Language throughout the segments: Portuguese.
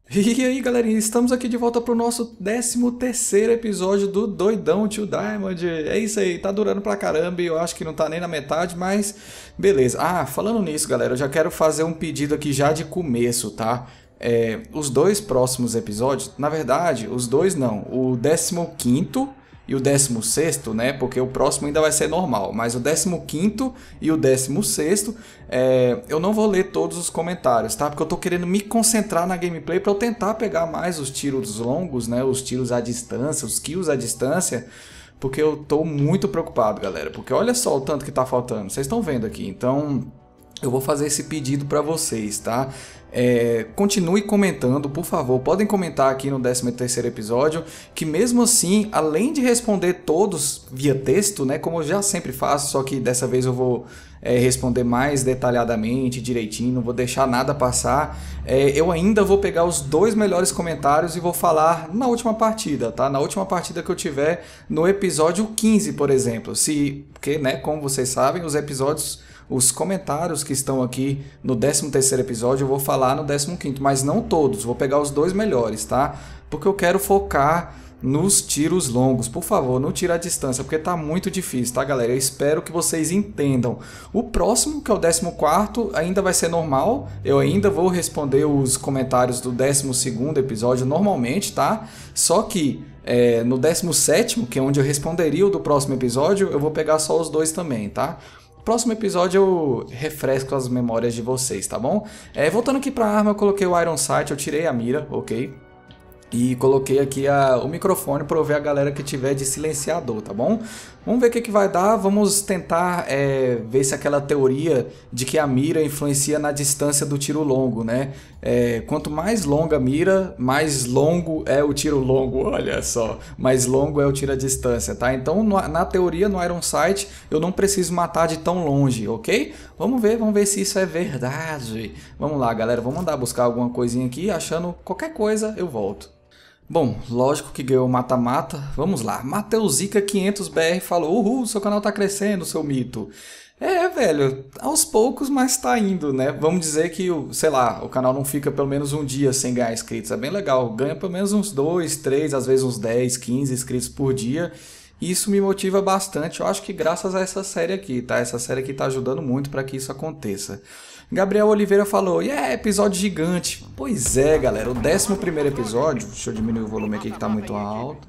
E aí, galerinha, estamos aqui de volta pro nosso 13º episódio do Doidão Tio Diamond. É isso aí, tá durando pra caramba e eu acho que não tá nem na metade, mas beleza. Ah, falando nisso, galera, eu já quero fazer um pedido aqui já de começo, tá? Os dois próximos episódios, na verdade, os dois não, o 15º e o 16º, né? Porque o próximo ainda vai ser normal, mas o 15º e o 16º, eu não vou ler todos os comentários, tá? Porque eu tô querendo me concentrar na gameplay para eu tentar pegar mais os tiros longos, né? Os tiros à distância, os kills à distância, porque eu tô muito preocupado, galera. Porque olha só o tanto que tá faltando, vocês estão vendo aqui, então eu vou fazer esse pedido para vocês, tá? Continue comentando, por favor. Podem comentar aqui no 13º episódio, que mesmo assim, além de responder todos via texto, né, como eu já sempre faço, só que dessa vez eu vou responder mais detalhadamente, direitinho, não vou deixar nada passar. Eu ainda vou pegar os dois melhores comentários e vou falar na última partida, tá? Na última partida que eu tiver no episódio 15, por exemplo. Porque, né, como vocês sabem, os comentários que estão aqui no 13º episódio eu vou falar no 15º, mas não todos, vou pegar os dois melhores, tá? Porque eu quero focar nos tiros longos, por favor, não tira a distância, porque tá muito difícil, tá, galera? Eu espero que vocês entendam. O próximo, que é o 14º, ainda vai ser normal, eu ainda vou responder os comentários do 12º episódio normalmente, tá? Só que no 17º, que é onde eu responderia o do próximo episódio, eu vou pegar só os dois também, tá? Próximo episódio eu refresco as memórias de vocês, tá bom? Voltando aqui pra arma, eu coloquei o Iron Sight, eu tirei a mira, ok? E coloquei aqui o microfone para eu ver a galera que tiver de silenciador, tá bom? Vamos ver o que vai dar, vamos tentar ver se aquela teoria de que a mira influencia na distância do tiro longo, né? Quanto mais longa a mira, mais longo é o tiro longo, olha só. Mais longo é o tiro à distância, tá? Então, na teoria, no Iron Sight, eu não preciso matar de tão longe, ok? Vamos ver se isso é verdade. Vamos lá, galera, vou mandar buscar alguma coisinha aqui, achando qualquer coisa, eu volto. Bom, lógico que ganhou mata-mata. Vamos lá. Mateuzica 500BR falou: Uhul, seu canal tá crescendo, seu mito. Velho, aos poucos, mas tá indo, né? Vamos dizer que, sei lá, o canal não fica pelo menos um dia sem ganhar inscritos. É bem legal. Ganha pelo menos uns 2, 3, às vezes uns 10, 15 inscritos por dia. E isso me motiva bastante. Eu acho que graças a essa série aqui, tá? Essa série aqui tá ajudando muito para que isso aconteça. Gabriel Oliveira falou: episódio gigante. Pois é, galera, o 11º episódio, deixa eu diminuir o volume aqui que tá muito alto.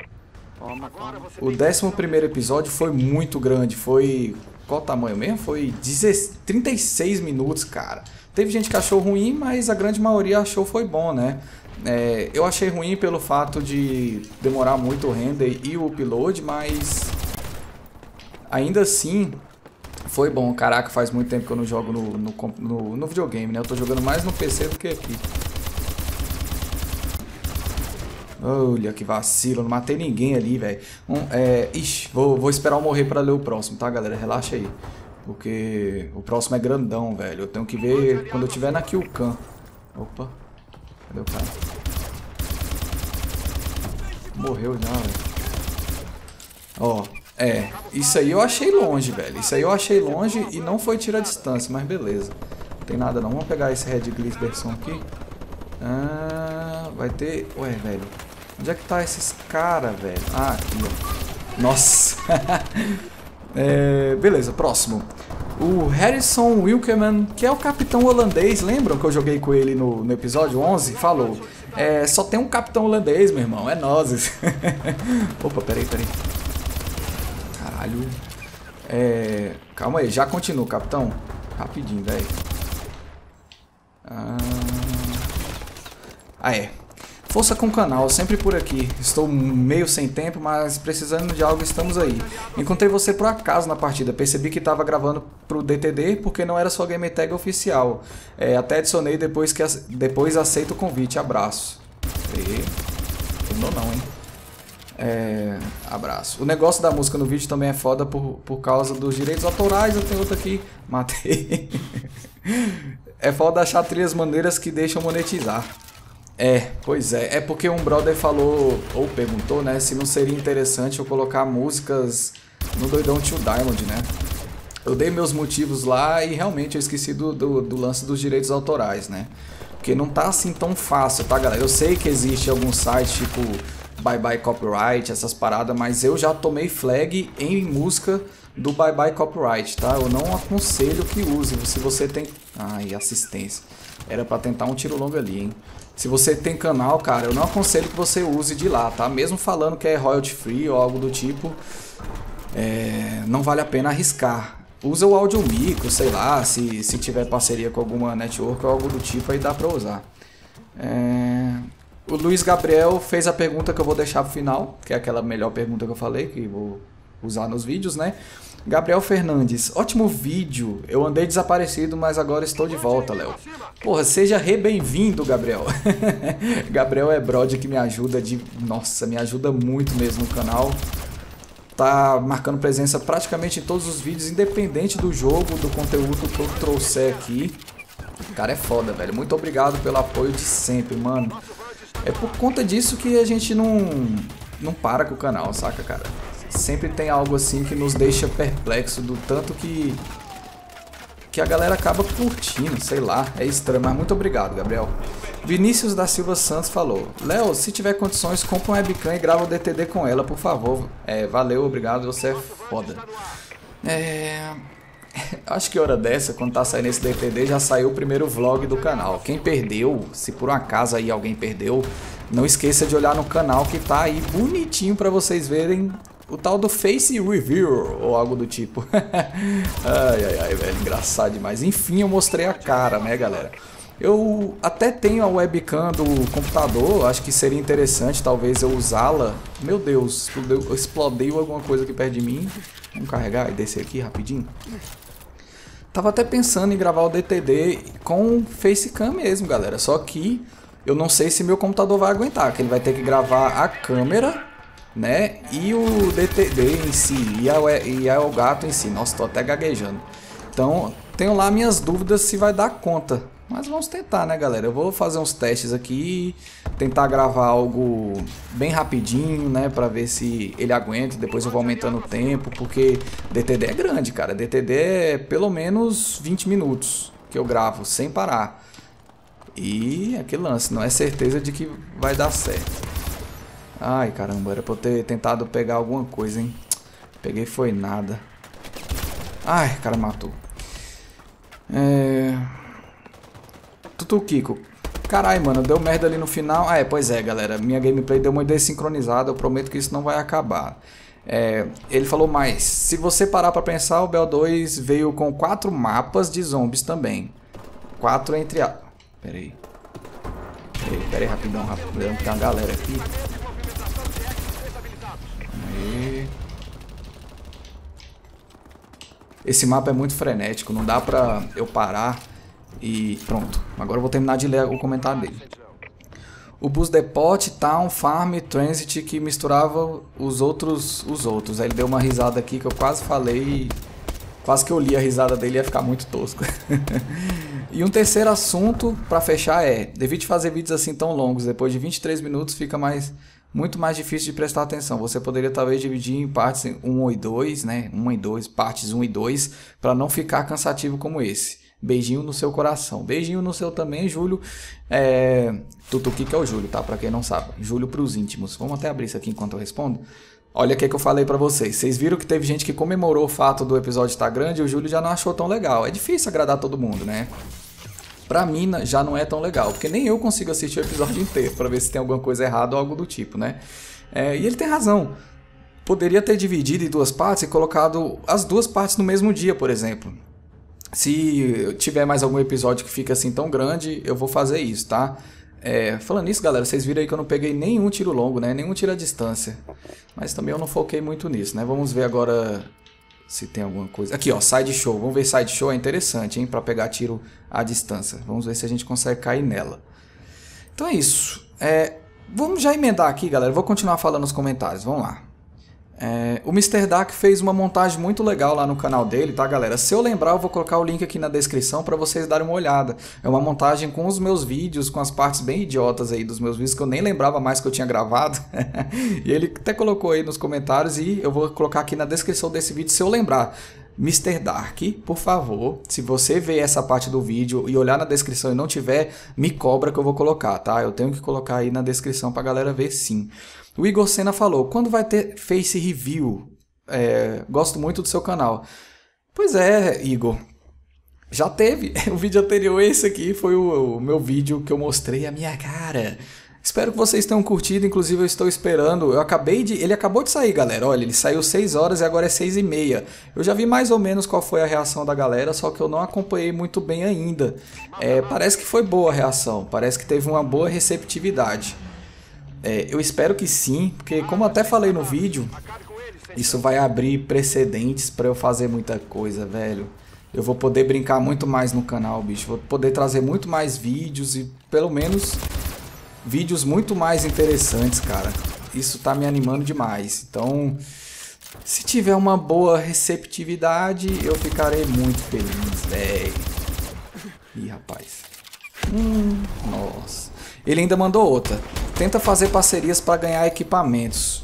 O 11º episódio foi muito grande, foi... Qual o tamanho mesmo? Foi 36 minutos, cara. Teve gente que achou ruim, mas a grande maioria achou foi bom, né? Eu achei ruim pelo fato de demorar muito o render e o upload, mas ainda assim... Foi bom, caraca, faz muito tempo que eu não jogo no videogame, né? Eu tô jogando mais no PC do que aqui. Olha que vacilo, não matei ninguém ali, velho. Vou esperar eu morrer pra ler o próximo, tá, galera? Relaxa aí. Porque o próximo é grandão, velho. Eu tenho que ver quando eu tiver na Kill Cam. Opa, cadê o cara? Morreu já, velho. Ó. Isso aí eu achei longe, velho. Isso aí eu achei longe e não foi tiro à distância, mas beleza. Não tem nada não. Vamos pegar esse Red Glisberson aqui. Vai ter... Ué, velho. Onde é que tá esses caras, velho? Aqui, ó. Nossa. Beleza, próximo. O Harrison Wilkerman, que é o capitão holandês. Lembram que eu joguei com ele no episódio 11? Falou. Só tem um capitão holandês, meu irmão. É nozes. Opa, peraí. Caralho. Calma aí, já continua, capitão. Rapidinho, velho. Força com o canal, sempre por aqui. Estou meio sem tempo, mas precisando de algo, estamos aí. Encontrei você por acaso na partida. Percebi que estava gravando pro DTD porque não era sua gamertag oficial. Até adicionei depois aceito o convite. Abraço. Terminou não, hein? Abraço. O negócio da música no vídeo também é foda por causa dos direitos autorais. Eu tenho outro aqui. Matei. É foda achar trilhas maneiras que deixam monetizar. Pois é. É porque um brother falou, ou perguntou, né, se não seria interessante eu colocar músicas no Doidão Tio Diamond, né? Eu dei meus motivos lá e realmente eu esqueci do lance dos direitos autorais, né? Porque não tá assim tão fácil, tá, galera? Eu sei que existe alguns sites tipo Bye Bye Copyright, essas paradas, mas eu já tomei flag em música do Bye Bye Copyright, tá? Eu não aconselho que use. Se você tem... Ai, assistência. Era pra tentar um tiro longo ali, hein? Se você tem canal, cara, eu não aconselho que você use de lá, tá? Mesmo falando que é royalty free ou algo do tipo, não vale a pena arriscar. Usa o áudio micro, sei lá, se tiver parceria com alguma network ou algo do tipo, aí dá pra usar. O Luiz Gabriel fez a pergunta que eu vou deixar pro final, que é aquela melhor pergunta que eu falei, que vou usar nos vídeos, né? Gabriel Fernandes, ótimo vídeo. Eu andei desaparecido, mas agora estou de volta, Léo. Porra, seja bem-vindo, Gabriel. Gabriel é brother que me ajuda Nossa, me ajuda muito mesmo no canal. Tá marcando presença praticamente em todos os vídeos, independente do jogo, do conteúdo que eu trouxer aqui. O cara é foda, velho. Muito obrigado pelo apoio de sempre, mano. É por conta disso que a gente não para com o canal, saca, cara? Sempre tem algo assim que nos deixa perplexo do tanto que a galera acaba curtindo, sei lá, é estranho, mas muito obrigado, Gabriel. Vinícius da Silva Santos falou: Léo, se tiver condições, compra um webcam e grava o DTD com ela, por favor. Valeu, obrigado, você é foda. Acho que hora dessa, quando tá saindo esse DTD, já saiu o primeiro vlog do canal. Quem perdeu, se por um acaso aí alguém perdeu, não esqueça de olhar no canal que tá aí bonitinho pra vocês verem o tal do Face Review ou algo do tipo. Ai, velho, engraçado demais. Enfim, eu mostrei a cara, né, galera? Eu até tenho a webcam do computador, acho que seria interessante talvez eu usá-la. Meu Deus, explodiu alguma coisa aqui perto de mim. Vamos carregar e descer aqui rapidinho. Tava até pensando em gravar o DTD com facecam mesmo, galera. Só que eu não sei se meu computador vai aguentar, que ele vai ter que gravar a câmera, né, e o DTD em si, e o gato em si. Nossa, tô até gaguejando. Então, tenho lá minhas dúvidas se vai dar conta. Mas vamos tentar, né, galera? Eu vou fazer uns testes aqui, tentar gravar algo bem rapidinho, né, pra ver se ele aguenta. Depois eu vou aumentando o tempo, porque DTD é grande, cara. DTD é pelo menos 20 minutos que eu gravo, sem parar. E aquele lance, não é certeza de que vai dar certo. Ai, caramba, era pra eu ter tentado pegar alguma coisa, hein? Peguei foi nada. Ai, o cara matou. Tutu Kiko. Carai, mano, deu merda ali no final. Pois é, galera. Minha gameplay deu uma desincronizada. Eu prometo que isso não vai acabar. Ele falou mais. Se você parar pra pensar, o BO2 veio com 4 mapas de zombies também. 4 entre a... Pera aí, rapidão. Tem uma galera aqui. Esse mapa é muito frenético, não dá pra eu parar e pronto. Agora eu vou terminar de ler o comentário dele. O Bus Depot, Town, Farm, Transit que misturava os outros. Aí ele deu uma risada aqui que eu quase falei, quase que eu li a risada dele, ia ficar muito tosco. E um terceiro assunto pra fechar devido a fazer vídeos assim tão longos, depois de 23 minutos fica muito mais difícil de prestar atenção. Você poderia talvez dividir em partes 1 e 2, né? 1 e 2, partes 1 e 2, para não ficar cansativo como esse. Beijinho no seu coração. Beijinho no seu também, Júlio. Tutuki que é o Júlio, tá? Pra quem não sabe. Júlio pros íntimos. Vamos até abrir isso aqui enquanto eu respondo. Olha o que eu falei pra vocês. Vocês viram que teve gente que comemorou o fato do episódio estar grande e o Júlio já não achou tão legal. É difícil agradar todo mundo, né? Pra mim já não é tão legal, porque nem eu consigo assistir o episódio inteiro pra ver se tem alguma coisa errada ou algo do tipo, né? E ele tem razão. Poderia ter dividido em 2 partes e colocado as 2 partes no mesmo dia, por exemplo. Se tiver mais algum episódio que fica assim tão grande, eu vou fazer isso, tá? Falando nisso, galera, vocês viram aí que eu não peguei nenhum tiro longo, né? Nenhum tiro à distância. Mas também eu não foquei muito nisso, né? Vamos ver agora... se tem alguma coisa... Aqui, ó, side show. Vamos ver side show, é interessante, hein? Pra pegar tiro à distância. Vamos ver se a gente consegue cair nela. Então é isso. Vamos já emendar aqui, galera. Vou continuar falando nos comentários. Vamos lá. O Mr. Dark fez uma montagem muito legal lá no canal dele, tá, galera? Se eu lembrar, eu vou colocar o link aqui na descrição para vocês darem uma olhada. É uma montagem com os meus vídeos, com as partes bem idiotas aí dos meus vídeos, que eu nem lembrava mais que eu tinha gravado. E ele até colocou aí nos comentários e eu vou colocar aqui na descrição desse vídeo se eu lembrar. Mr. Dark, por favor, se você ver essa parte do vídeo e olhar na descrição e não tiver, me cobra que eu vou colocar, tá? Eu tenho que colocar aí na descrição pra galera ver sim. O Igor Sena falou, quando vai ter Face Review? Gosto muito do seu canal. Pois é, Igor. Já teve. O vídeo anterior, esse aqui, foi o meu vídeo que eu mostrei a minha cara. Espero que vocês tenham curtido, inclusive eu estou esperando. Ele acabou de sair, galera. Olha, ele saiu 6 horas e agora é 6h30. Eu já vi mais ou menos qual foi a reação da galera, só que eu não acompanhei muito bem ainda. Parece que foi boa a reação, parece que teve uma boa receptividade. Eu espero que sim, porque como eu até falei no vídeo, isso vai abrir precedentes para eu fazer muita coisa, velho. Eu vou poder brincar muito mais no canal, bicho. Vou poder trazer muito mais vídeos e pelo menos vídeos muito mais interessantes, cara. Isso tá me animando demais. Então, se tiver uma boa receptividade, eu ficarei muito feliz, velho. Ih, rapaz. Nossa. Ele ainda mandou outra. Tenta fazer parcerias para ganhar equipamentos.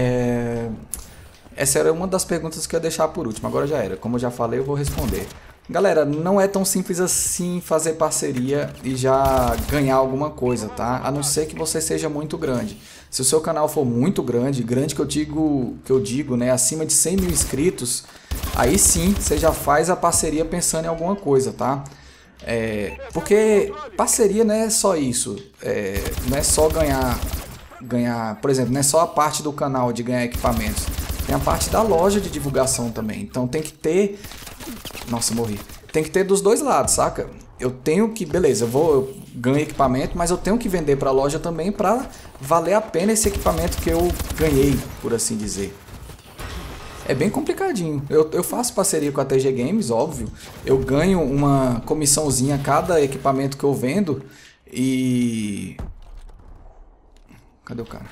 Essa era uma das perguntas que eu ia deixar por último, agora já era. Como eu já falei, eu vou responder. Galera, não é tão simples assim fazer parceria e já ganhar alguma coisa, tá? A não ser que você seja muito grande. Se o seu canal for muito grande, que eu digo, né, acima de 100 mil inscritos, aí sim você já faz a parceria pensando em alguma coisa, tá? Porque parceria não é só isso, não é só ganhar, por exemplo, não é só a parte do canal de ganhar equipamentos. Tem a parte da loja de divulgação também. Então tem que ter... Nossa, morri. Tem que ter dos dois lados, saca? Eu tenho que... Beleza, eu ganho equipamento, mas eu tenho que vender para a loja também para valer a pena esse equipamento que eu ganhei, por assim dizer. É bem complicadinho. Eu faço parceria com a TG Games, óbvio. Eu ganho uma comissãozinha a cada equipamento que eu vendo e... Cadê o cara?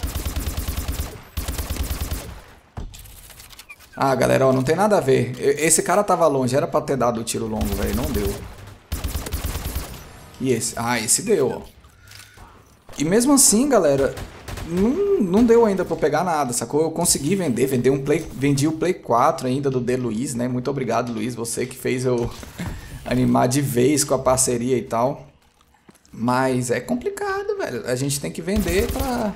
Ah, galera, ó, não tem nada a ver. Esse cara tava longe, era pra ter dado o tiro longo, velho. Não deu. E esse? Ah, esse deu, ó. E mesmo assim, galera, não deu ainda pra eu pegar nada, sacou? Eu consegui vendi o Play 4 ainda do D. Luiz, né? Muito obrigado, Luiz, você que fez eu animar de vez com a parceria e tal. Mas é complicado, velho. A gente tem que vender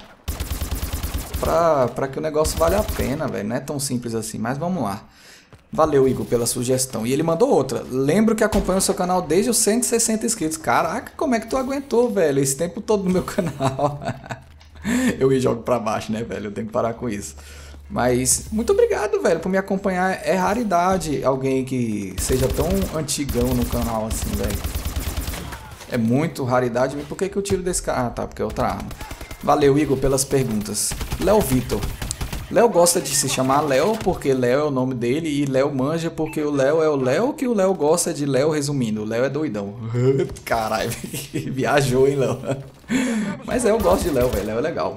pra que o negócio valha a pena, velho. Não é tão simples assim, mas vamos lá. Valeu, Igor, pela sugestão. E ele mandou outra. Lembro que acompanho o seu canal desde os 160 inscritos. Caraca, como é que tu aguentou, velho? Esse tempo todo no meu canal. Eu jogo pra baixo, né, velho? Eu tenho que parar com isso. Mas muito obrigado, velho, por me acompanhar. É raridade alguém que seja tão antigão no canal assim, velho. É muito raridade. Por que eu tiro desse cara? Ah, tá, porque é outra arma. Valeu, Igor, pelas perguntas. Léo Vitor. Léo gosta de se chamar Léo porque Léo é o nome dele e Léo manja porque o Léo é o Léo que o Léo gosta de Léo, resumindo. O Léo é doidão. Caralho, viajou, hein, Léo? Mas eu gosto de Léo, velho. Léo é legal.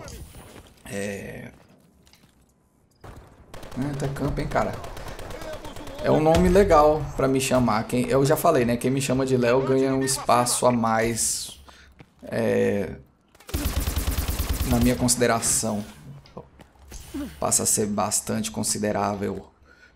Tá campo, hein, cara? É um nome legal pra me chamar. Eu já falei, né? Quem me chama de Léo ganha um espaço a mais na minha consideração. Passa a ser bastante considerável.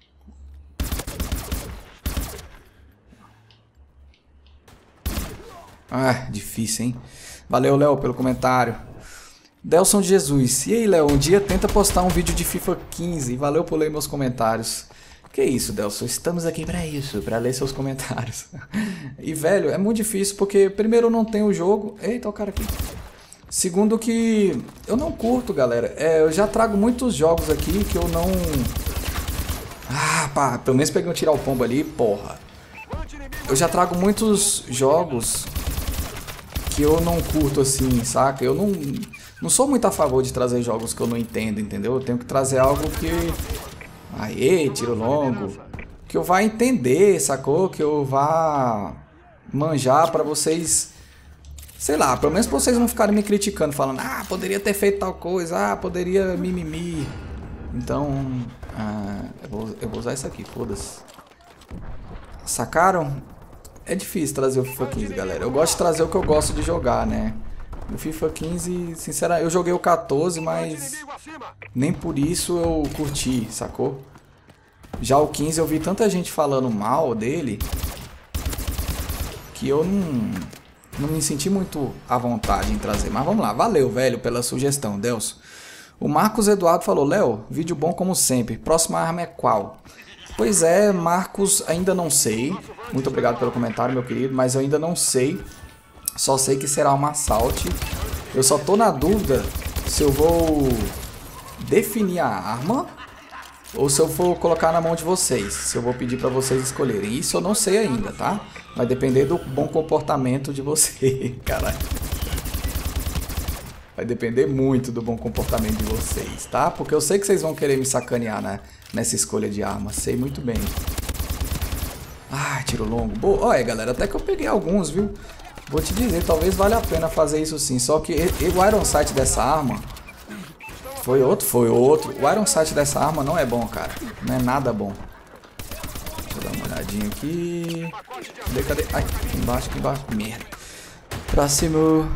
Ah, difícil, hein? Valeu, Léo, pelo comentário. Delson de Jesus. E aí, Léo, um dia tenta postar um vídeo de FIFA 15. Valeu por ler meus comentários. Que isso, Delson? Estamos aqui pra isso, pra ler seus comentários. E, velho, é muito difícil porque, primeiro, eu não tenho o jogo. Eita, o cara aqui. Segundo que eu não curto, galera. Eu já trago muitos jogos aqui que eu não... Ah, pá, pelo menos peguei um tirar o pombo ali, porra. Eu já trago muitos jogos que eu não curto assim, saca? Eu não sou muito a favor de trazer jogos que eu não entendo, entendeu? Eu tenho que trazer algo que... Aê, tiro longo. Que eu vá entender, sacou? Que eu vá manjar pra vocês... Sei lá, pelo menos pra vocês não ficarem me criticando, falando, ah, poderia ter feito tal coisa, ah, poderia mimimi. Então, eu vou usar isso aqui, foda-se. Sacaram? É difícil trazer o FIFA 15, galera. Eu gosto de trazer o que eu gosto de jogar, né? O FIFA 15, sinceramente, eu joguei o 14, mas nem por isso eu curti, sacou? Já o 15 eu vi tanta gente falando mal dele que eu não me senti muito à vontade em trazer. Mas vamos lá, valeu, velho, pela sugestão, Delcio. O Marcos Eduardo falou, Léo, vídeo bom como sempre. Próxima arma é qual? Pois é, Marcos, ainda não sei. Muito obrigado pelo comentário, meu querido, mas eu ainda não sei. Só sei que será uma assault. Eu só tô na dúvida se eu vou definir a arma ou se eu for colocar na mão de vocês. Se eu vou pedir pra vocês escolherem. Isso eu não sei ainda, tá? Vai depender do bom comportamento de vocês. Caralho. Vai depender muito do bom comportamento de vocês, tá? Porque eu sei que vocês vão querer me sacanear, né? Nessa escolha de arma. Sei muito bem. Ah, tiro longo. Boa. Olha, galera, até que eu peguei alguns, viu? Vou te dizer, talvez valha a pena fazer isso sim. Só que o Iron Sight dessa arma... Foi outro. O Iron Sight dessa arma não é bom, cara. Não é nada bom. Deixa eu dar uma olhadinha aqui. Cadê? Ai, aqui embaixo. Merda. Próximo.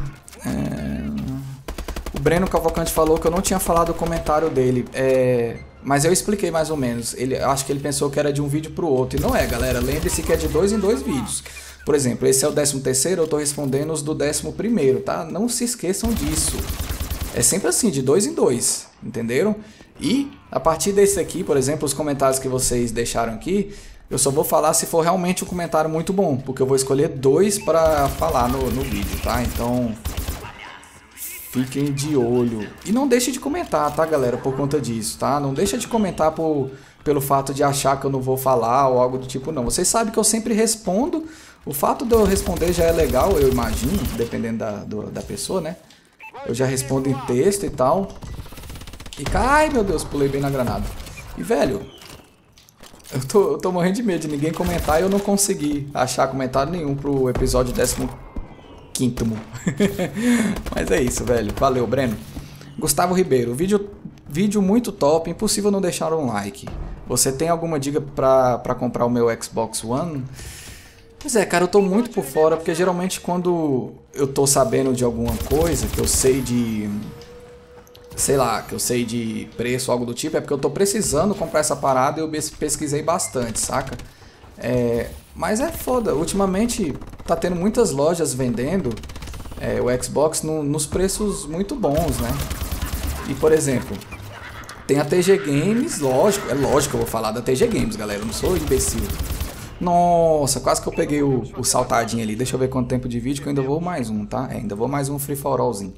O Breno Cavalcante falou que eu não tinha falado o comentário dele. Mas eu expliquei mais ou menos. Acho que ele pensou que era de um vídeo pro outro. E não é, galera. Lembre-se que é de 2 em 2 vídeos. Por exemplo, esse é o 13º, eu tô respondendo os do 11º, tá? Não se esqueçam disso. É sempre assim, de 2 em 2, entenderam? E a partir desse aqui, por exemplo, os comentários que vocês deixaram aqui, eu só vou falar se for realmente um comentário muito bom, porque eu vou escolher 2 para falar no vídeo, tá? Então, fiquem de olho. E não deixe de comentar, tá, galera, por conta disso, tá? Não deixa de comentar pelo fato de achar que eu não vou falar ou algo do tipo, não. Vocês sabem que eu sempre respondo. O fato de eu responder já é legal, eu imagino, dependendo da pessoa, né? Eu já respondo em texto e tal. E ai meu Deus, pulei bem na granada. E velho, eu tô morrendo de medo de ninguém comentar e eu não consegui achar comentário nenhum pro episódio 15º. Mas é isso, velho. Valeu, Breno. Gustavo Ribeiro, vídeo muito top, impossível não deixar um like. Você tem alguma dica pra comprar o meu Xbox One? Pois é, cara, eu tô muito por fora, porque geralmente quando eu tô sabendo de alguma coisa, que eu sei de... Sei lá, que eu sei de preço, algo do tipo, é porque eu tô precisando comprar essa parada e eu pesquisei bastante, saca? Mas é foda, ultimamente tá tendo muitas lojas vendendo o Xbox nos preços muito bons, né? E, por exemplo, tem a TG Games, lógico, é lógico que eu vou falar da TG Games, galera, eu não sou imbecil. Nossa, quase que eu peguei o saltadinho ali. Deixa eu ver quanto tempo de vídeo que eu ainda vou mais um, tá? Ainda vou mais um Free For Allzinho.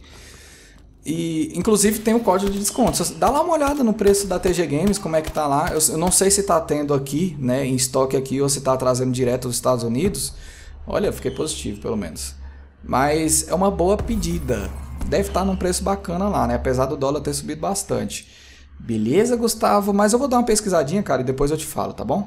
E, inclusive, tem o código de desconto. Dá lá uma olhada no preço da TG Games, como é que tá lá. Eu não sei se tá tendo aqui, né, em estoque aqui, ou se tá trazendo direto dos Estados Unidos. Olha, eu fiquei positivo, pelo menos. Mas é uma boa pedida. Deve estar num preço bacana lá, né? Apesar do dólar ter subido bastante. Beleza, Gustavo? Mas eu vou dar uma pesquisadinha, cara, e depois eu te falo, tá bom?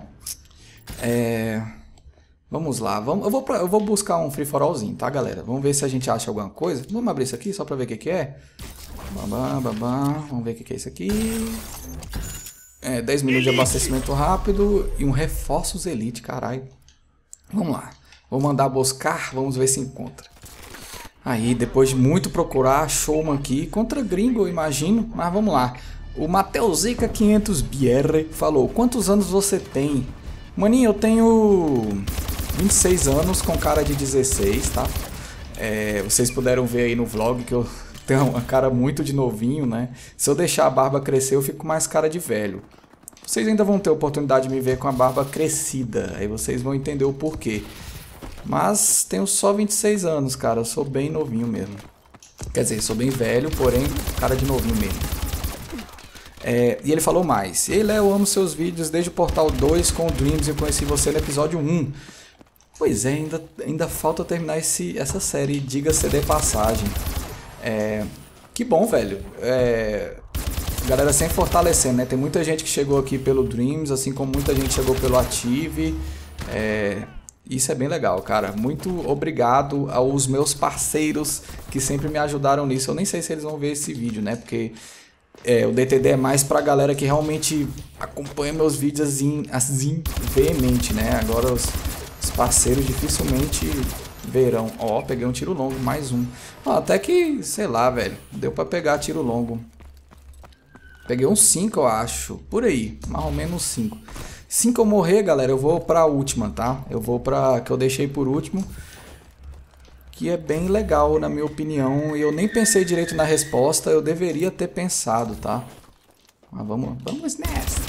Vamos lá, eu vou buscar um Free For Allzinho, tá, galera? Vamos ver se a gente acha alguma coisa. Vamos abrir isso aqui só pra ver o que é. Vamos ver o que é isso aqui. 10 minutos de abastecimento rápido e um reforços Elite, caralho. Vamos lá, vou mandar buscar, vamos ver se encontra. Aí, depois de muito procurar, achou uma aqui, contra gringo, eu imagino, mas vamos lá. O Mateuzica 500BR falou, quantos anos você tem? Maninho, eu tenho 26 anos com cara de 16, tá? Vocês puderam ver aí no vlog que eu tenho uma cara muito de novinho, né? Se eu deixar a barba crescer, eu fico mais cara de velho. Vocês ainda vão ter a oportunidade de me ver com a barba crescida, aí vocês vão entender o porquê. Mas tenho só 26 anos, cara, eu sou bem novinho mesmo. Quer dizer, sou bem velho, porém, cara de novinho mesmo. E ele falou mais. Ei, Léo, eu amo seus vídeos desde o Portal 2 com o Dreams e eu conheci você no episódio 1. Pois é, ainda falta terminar essa série, diga-se de passagem. Que bom, velho. Galera sempre fortalecendo, né? Tem muita gente que chegou aqui pelo Dreams, assim como muita gente chegou pelo Ative. Isso é bem legal, cara. Muito obrigado aos meus parceiros que sempre me ajudaram nisso. Eu nem sei se eles vão ver esse vídeo, né? Porque... o DTD é mais pra galera que realmente acompanha meus vídeos assim veemente, né? Agora os parceiros dificilmente verão. Ó, peguei um tiro longo, mais um. Até que, sei lá, velho, deu pra pegar tiro longo. Peguei uns 5, eu acho, por aí, mais ou menos 5. Assim que eu morrer, galera, eu vou pra última, tá? Eu vou pra que eu deixei por último, que é bem legal, na minha opinião. E eu nem pensei direito na resposta, eu deveria ter pensado, tá? Mas vamos nessa.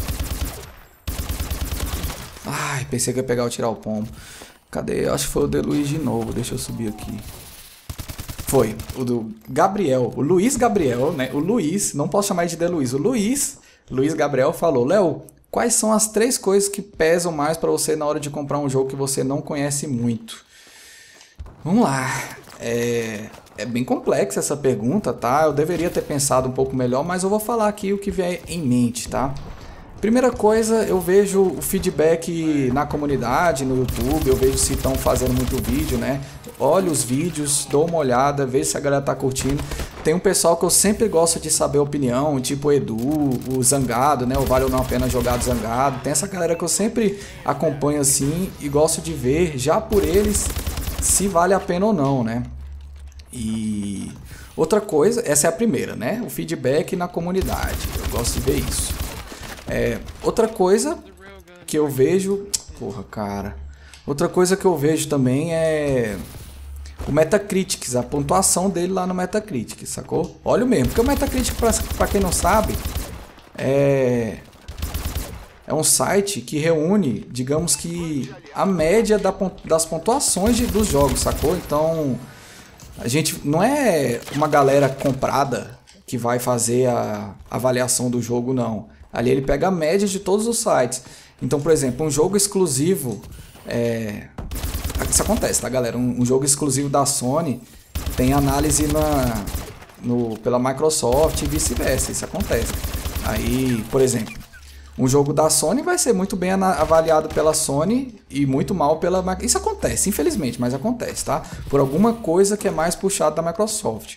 Ai, pensei que ia pegar o tirar o pombo. Cadê? Acho que foi o de Luiz de novo. Deixa eu subir aqui. Foi, o do Gabriel, o Luiz Gabriel, né? O Luiz, não posso chamar de Luiz. O Luiz Gabriel falou: Léo, quais são as 3 coisas que pesam mais pra você na hora de comprar um jogo que você não conhece muito? Vamos lá. É bem complexa essa pergunta, tá? Eu deveria ter pensado um pouco melhor, mas eu vou falar aqui o que vier em mente, tá? Primeira coisa, eu vejo o feedback na comunidade, no YouTube, eu vejo se estão fazendo muito vídeo, né? Olho os vídeos, dou uma olhada, vejo se a galera tá curtindo. Tem um pessoal que eu sempre gosto de saber a opinião, tipo o Edu, o Zangado, né? O Vale ou Não a Pena Jogado Zangado. Tem essa galera que eu sempre acompanho assim e gosto de ver já por eles se vale a pena ou não, né? E outra coisa, essa é a primeira, né? O feedback na comunidade, eu gosto de ver isso. Outra coisa que eu vejo... Porra, cara. Outra coisa que eu vejo também é o Metacritic, a pontuação dele lá no Metacritic, sacou? Olha mesmo, porque o Metacritic, pra quem não sabe, é um site que reúne, digamos que, a média das pontuações dos jogos, sacou? Então, a gente não é uma galera comprada que vai fazer a avaliação do jogo, não. Ali ele pega a média de todos os sites. Então, por exemplo, um jogo exclusivo... Isso acontece, tá, galera? Um jogo exclusivo da Sony tem análise pela Microsoft e vice-versa. Isso acontece. Aí, por exemplo, um jogo da Sony vai ser muito bem avaliado pela Sony e muito mal pela Microsoft. Isso acontece, infelizmente, mas acontece, tá? Por alguma coisa que é mais puxada da Microsoft.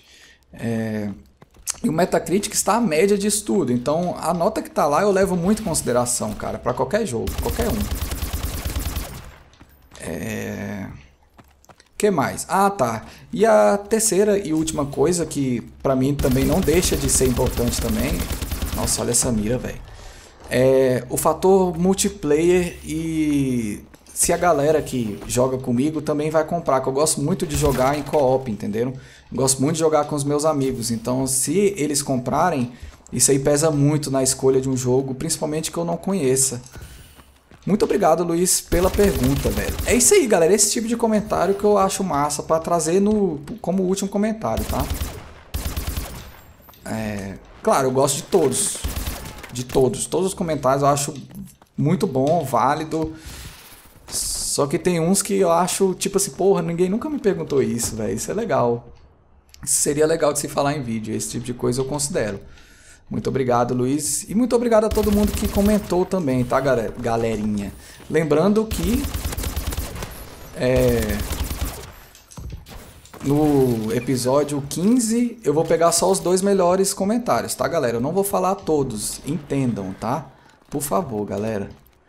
E o Metacritic está a média disso tudo. Então, a nota que está lá eu levo muito em consideração, cara, para qualquer jogo, qualquer um. Que mais? Ah, tá. E a terceira e última coisa que para mim também não deixa de ser importante também. Nossa, olha essa mira, velho. É o fator multiplayer e se a galera que joga comigo também vai comprar, que eu gosto muito de jogar em co-op, entenderam? Gosto muito de jogar com os meus amigos, então se eles comprarem, isso aí pesa muito na escolha de um jogo, principalmente que eu não conheça. Muito obrigado, Luiz, pela pergunta, velho. É isso aí, galera, esse tipo de comentário que eu acho massa pra trazer como último comentário, tá? Claro, eu gosto de todos. Todos os comentários eu acho muito bom, válido. Só que tem uns que eu acho, tipo assim, porra, ninguém nunca me perguntou isso, velho. Isso é legal. Isso seria legal de se falar em vídeo. Esse tipo de coisa eu considero. Muito obrigado, Luiz. E muito obrigado a todo mundo que comentou também, tá, galerinha? Lembrando que... no episódio 15 eu vou pegar só os 2 melhores comentários, tá, galera? Eu não vou falar todos, entendam, tá? Por favor, galera.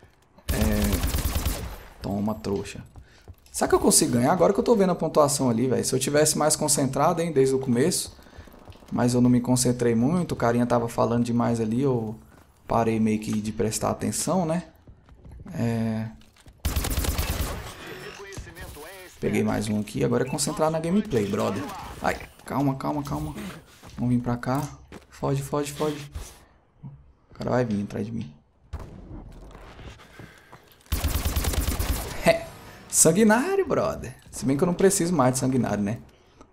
Toma, trouxa. Será que eu consigo ganhar? Agora que eu tô vendo a pontuação ali, velho. Se eu tivesse mais concentrado, hein, desde o começo. Mas eu não me concentrei muito, o carinha tava falando demais ali, eu parei meio que de prestar atenção, né? Peguei mais um aqui, agora é concentrar na gameplay, brother. Ai, calma. Vamos vir pra cá. Foge. O cara vai vir atrás de mim. Sanguinário, brother. Se bem que eu não preciso mais de sanguinário, né?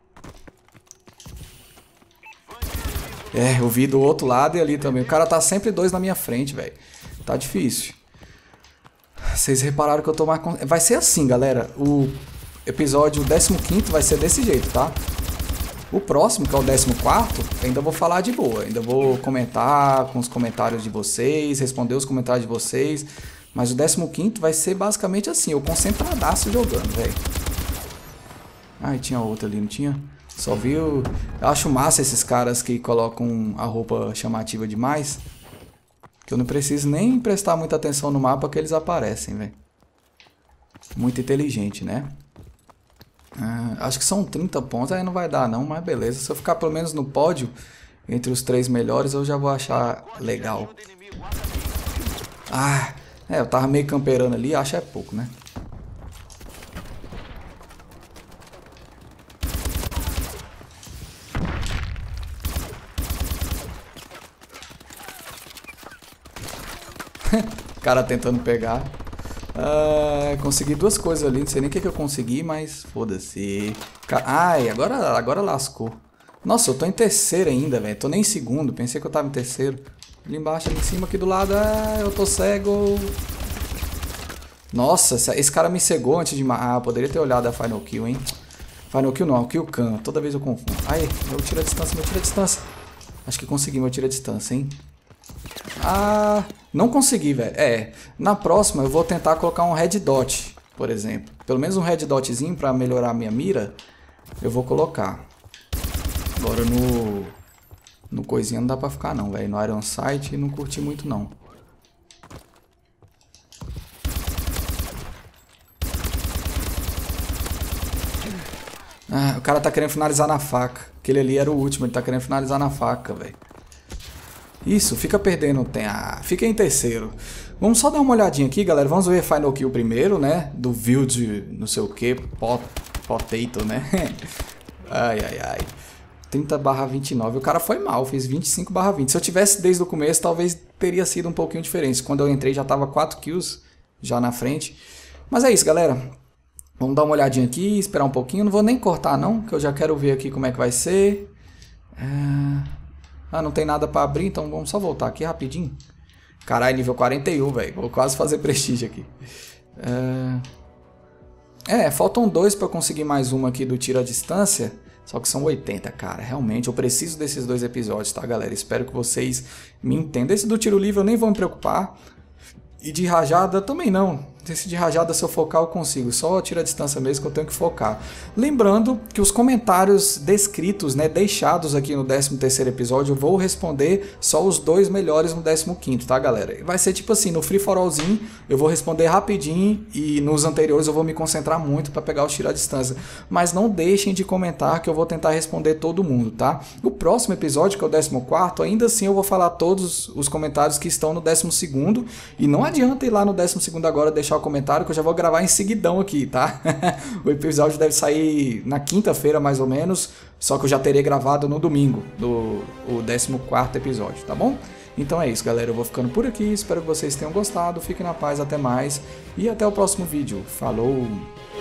Eu vi do outro lado e ali também. O cara tá sempre 2 na minha frente, velho. Tá difícil. Vocês repararam que eu tô mais... Vai ser assim, galera. O episódio 15º vai ser desse jeito, tá? O próximo, que é o 14º, ainda vou falar de boa. Ainda vou comentar com os comentários de vocês, responder os comentários de vocês. Mas o 15º vai ser basicamente assim, eu concentradaço jogando, velho. Ai, tinha outra ali, não tinha? Só viu? Eu acho massa esses caras que colocam a roupa chamativa demais. Que eu não preciso nem prestar muita atenção no mapa que eles aparecem, velho. Muito inteligente, né? Acho que são 30 pontos, aí não vai dar não, mas beleza. Se eu ficar pelo menos no pódio, entre os 3 melhores, eu já vou achar legal. É, eu tava meio camperando ali, acho é pouco, né? O cara tentando pegar. Consegui duas coisas ali, não sei nem o que eu consegui, mas foda-se. Ai, agora lascou. Nossa, eu tô em terceiro ainda, velho. Tô nem em segundo, pensei que eu tava em terceiro. Ali embaixo, ali em cima, aqui do lado. Eu tô cego. Nossa, esse cara me cegou antes de... eu poderia ter olhado a Final Kill, hein? Final Kill não, Kill Cam. Toda vez eu confundo. Aí, meu tiro a distância, meu tiro a distância. Acho que consegui meu tiro a distância, hein? Não consegui, velho. Na próxima eu vou tentar colocar um red dot, por exemplo. Pelo menos um red dotzinho pra melhorar a minha mira. Eu vou colocar. Agora no coisinha não dá pra ficar não, velho. No Iron Sight não curti muito não. O cara tá querendo finalizar na faca. Aquele ali era o último, ele tá querendo finalizar na faca, velho. Isso, fica perdendo tempo. Fica em terceiro. Vamos só dar uma olhadinha aqui, galera. Vamos ver Final Kill primeiro, né? Do Wild, não sei o que, Potato, né? Ai. 30/29. O cara foi mal, fez 25/20. Se eu tivesse desde o começo, talvez teria sido um pouquinho diferente. Quando eu entrei já tava 4 kills já na frente. Mas é isso, galera. Vamos dar uma olhadinha aqui, esperar um pouquinho. Não vou nem cortar não, que eu já quero ver aqui como é que vai ser. Não tem nada pra abrir, então vamos só voltar aqui rapidinho. Caralho, nível 41, velho. Vou quase fazer prestígio aqui. Faltam 2 pra eu conseguir mais uma aqui do tiro à distância. Só que são 80, cara. Realmente, eu preciso desses 2 episódios, tá, galera? Espero que vocês me entendam. Esse do tiro livre eu nem vou me preocupar. E de rajada também não. Esse de rajada, se eu focar, eu consigo. Só tiro a distância mesmo que eu tenho que focar. Lembrando que os comentários descritos, né, deixados aqui no 13º episódio, eu vou responder só os 2 melhores no 15º, tá, galera? Vai ser tipo assim, no Free For Allzinho, eu vou responder rapidinho e nos anteriores eu vou me concentrar muito para pegar o tiro à distância. Mas não deixem de comentar que eu vou tentar responder todo mundo, tá? O próximo episódio, que é o 14º, ainda assim eu vou falar todos os comentários que estão no 12º. E não adianta ir lá no 12º agora deixar o comentário que eu já vou gravar em seguidão aqui, tá? O episódio deve sair na quinta-feira mais ou menos, só que eu já terei gravado no domingo o 14º episódio, tá bom? Então é isso, galera, eu vou ficando por aqui, espero que vocês tenham gostado, fiquem na paz, até mais e até o próximo vídeo. Falou!